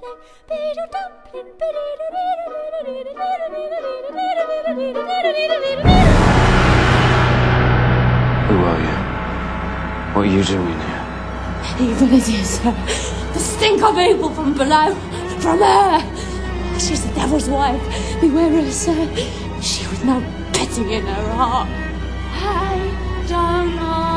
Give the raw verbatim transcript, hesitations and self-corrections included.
Who are you? What are you doing here? Evil it is, sir. The stink of evil from below, from her. She's the devil's wife. Beware her, sir. She with no pity in her heart. I don't know.